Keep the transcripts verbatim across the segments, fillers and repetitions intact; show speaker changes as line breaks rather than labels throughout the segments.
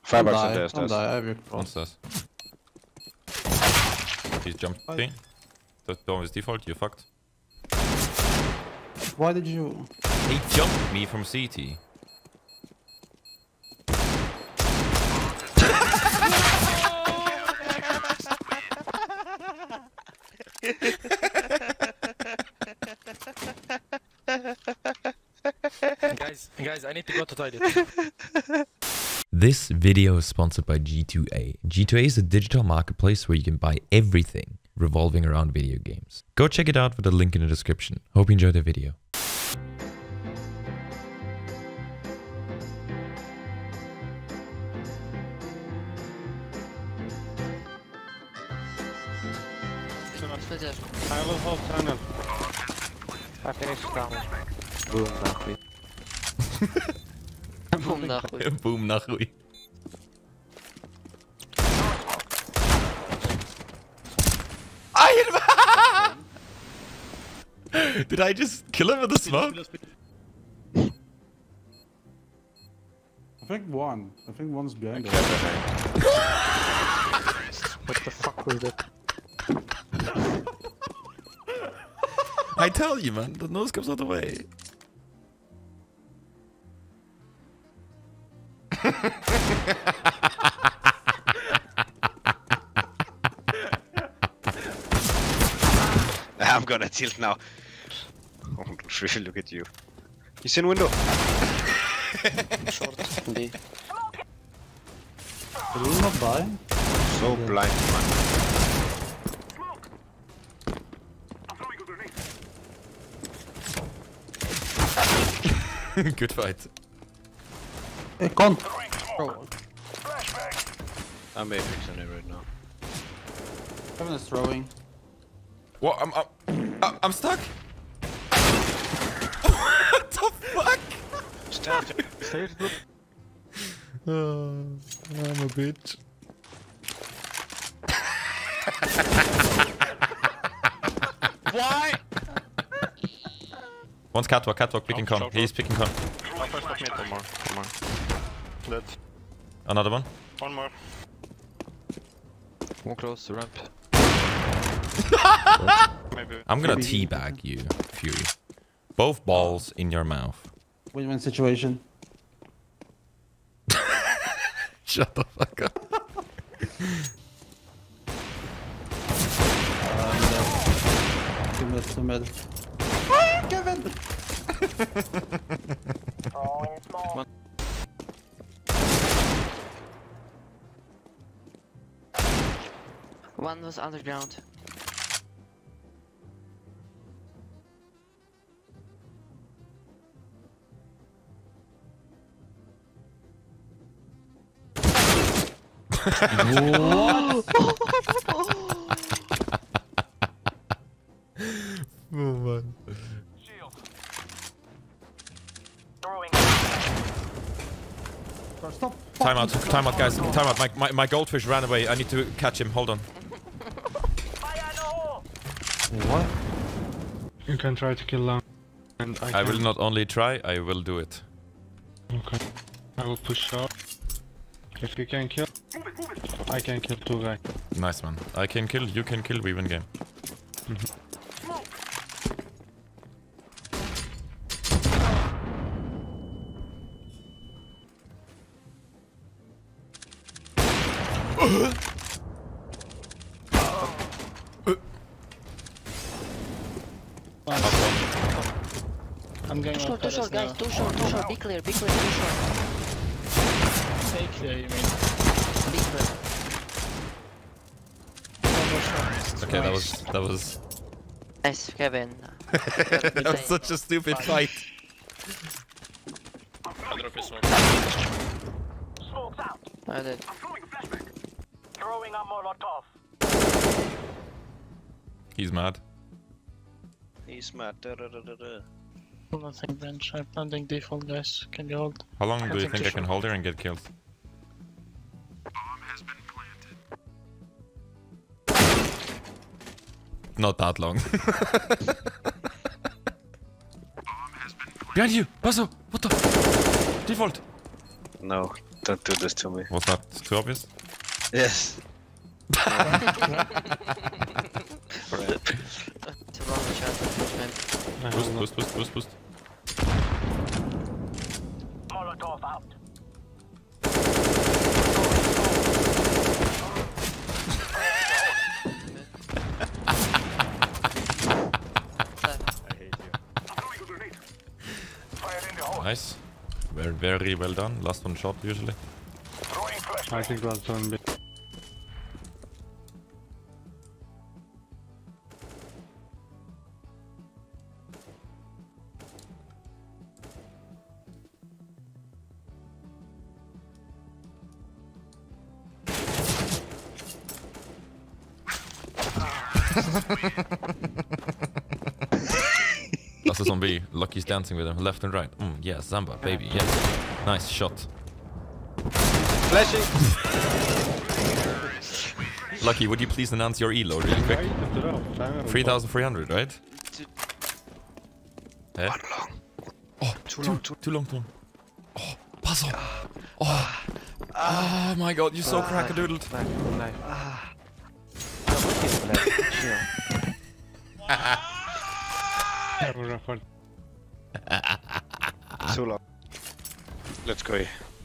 Firebox in there,
Don't die, I have your
One
cross.
stairs. He's jumped B. The door is default, you fucked.
Why did you...
He jumped me from C T.
Guys, guys, I need to go to toilet.
This video is sponsored by G two A. G two A is a digital marketplace where you can buy everything revolving around video games. Go check it out with the link in the description. Hope you enjoyed the video.
I will hold tunnel. I finished tunnel. Boom, нахуй.
Boom, нахуй.
Boom, нахуй. Did I just kill him with the smoke?
I think one. I think one's behind us.
What the fuck was that?
I tell you, man, the nose comes out the way.
I'm gonna tilt now. Oh, really, look at you. He's in window.
Short. B.
Will you not die?
So blind, man.
Good fight.
Hey, con!
I'm Apex on it right now.
Kevin is throwing.
What? I'm, I'm, I'm stuck. What the fuck?
Stairs.
Oh, I'm a bitch.
Why?
One's catwalk, catwalk, picking con.
short,
He's picking con.
Oh, first of mid, one more. One more. Dead.
Another one.
One more.
One close, ramp.
Maybe.
I'm gonna
Maybe.
teabag you, Fury. Both balls in your mouth.
Win-win situation.
Shut the fuck up.
Uh, two mid, two mid. Ah, Kevin!
One was underground.
Oh man.
Stop!
Time out, time out, guys. Time out. My, my, my goldfish ran away. I need to catch him. Hold on.
What?
You can try to kill Lang, and I,
I
can.
will not only try, I will do it.
Okay. I will push short. If you can kill, I can kill two guys.
Nice, man. I can kill, you can kill, we win game.
I'm going
Too short, too short, guys. Too short, too short. Be clear, be clear, too short.
Stay clear, you mean?
Be clear.
Okay, that was, that was...
Nice, Kevin.
that was such a stupid fight.
I'll drop his smoke.
I did.
He's mad.
He's mad. Da, da, da, da, da.
Nothing bench. I'm planting default, guys. Can you hold?
How long do you
think
think I
too
can
short.
hold here and get killed? Not that long. Behind you! Basso! What the? Default!
No.
Don't do this to me.
Was that too obvious?
Yes.
It's a wrong shot, man.
I
Boost,
have no-
boost, boost, boost, boost. Nice. Very, very well done. Last one shot usually.
I think that's one bit.
That's a on B. Lucky's dancing with him left and right. Mm, yeah, Zamba, baby, yes. Nice shot.
Flashing!
Lucky, would you please announce your elo really quick? three thousand three hundred, right? Eh?
One long.
Oh, too long, too, too long, too long. Oh, puzzle. Oh, oh my god, you're so crack-a-doodled.
Knife, knife. Ah. Chill.
Too long. Let's go.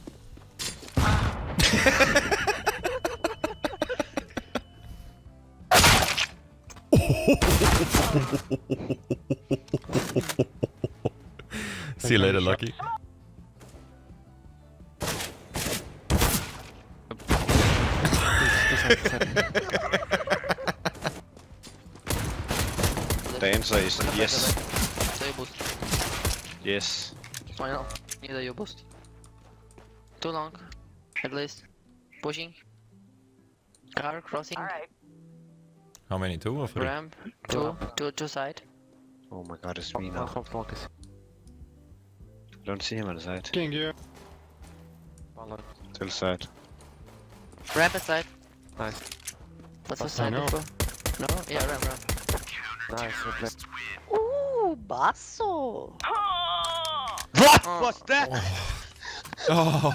See you later, Lucky.
The answer is yes.
So you boost.
Yes.
Why not? Neither you boost. Too long. At least. Pushing. Car crossing.
How many? Two or three?
Ramp. Two. Two. Two side.
Oh my god, it's me
One
now.
half long is.
Don't see him on the side.
King here.
One long.
Still side.
Ramp aside.
Nice.
What's the
I
side
know.
before? No? Yeah, ramp, ramp.
Nice, replay.
Ooh, basso!
What
Oh.
was that?
Oh.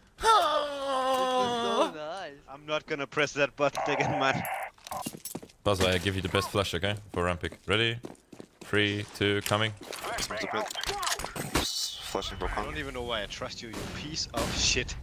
So nice.
I'm not gonna press that button again, man.
Buzz, I give you the best flash, okay? For ramp pick. Ready? Three, two, coming.
Flashing for I don't even know why I trust you, you piece of shit.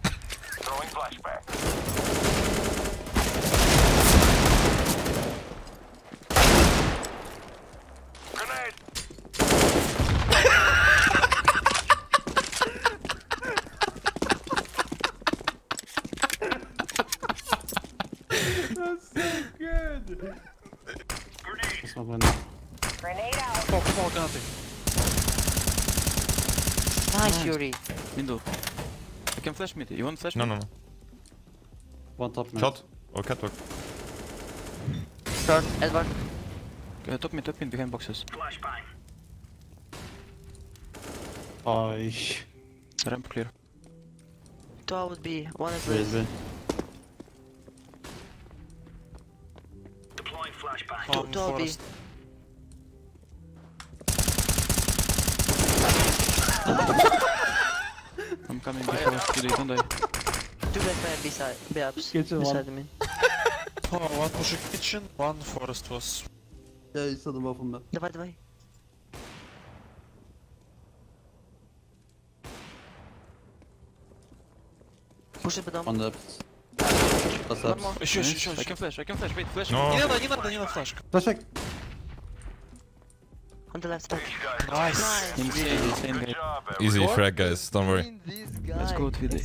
That's not one.
Fuck, fuck, nothing.
Nice, Yuri.
Window. I can flash mid. You want flash
No,
mid?
no, no.
One top man.
Shot. Or catwalk.
Short. Edward.
Uh, top mid, top mid, behind boxes.
Oh,
Ramp clear.
Two out B. One at
wait,
least.
wait.
Two,
Um,
two out B.
forest. I'm coming before you don't die.
Two back by B side. B ups.
Kitchen
Beside
one.
me.
Oh, one pushing kitchen, one forest was.
Yeah, you saw them both from there.
Давай, давай. Push it down.
On the That's
One
up.
more.
Еще, еще, еще,
I can flash, I can flash, wait, flash.
No.
Не надо, не надо, не надо флешка.
Flash check.
On the left side.
Nice.
Nice.
Insane, insane guy.
Easy frag, guys. Don't worry.
This guy.
Let's go, Tvide.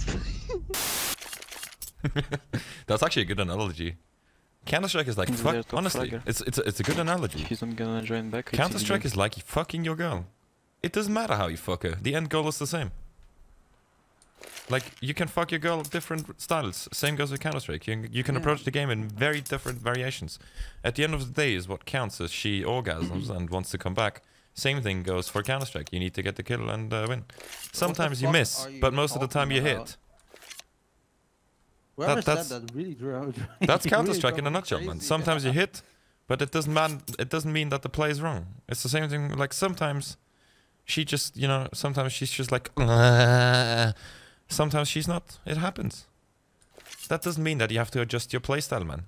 That's actually a good analogy. Counter-Strike is like
He's their
fuck.
top
Honestly,
fragger.
it's it's a, it's a good analogy.
He's not gonna join back. it's
Counter-Strike
easy.
is like fucking your girl. It doesn't matter how you fuck her. The end goal is the same. Like, you can fuck your girl different styles. Same goes with Counter-Strike. You, you can
Yeah.
approach the game in very different variations. At the end of the day is what counts is she orgasms and wants to come back. Same thing goes for Counter-Strike. You need to get the kill and uh, win. Sometimes you
fuck
miss,
are you
but most of the time you
talking
hit.
Whoever
that's-
said that really drew out.
That's
really
Counter-Strike in a
drove me
nutshell, man.
crazy.
Sometimes you hit, but it doesn't man. It doesn't mean that the play is wrong. It's the same thing. Like sometimes she just, you know, sometimes she's just like. Sometimes she's not. It happens. That doesn't mean that you have to adjust your playstyle, man.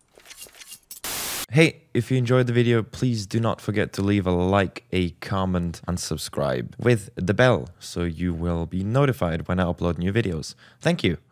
Hey, if you enjoyed the video, please do not forget to leave a like, a comment, and subscribe with the bell so you will be notified when I upload new videos. Thank you.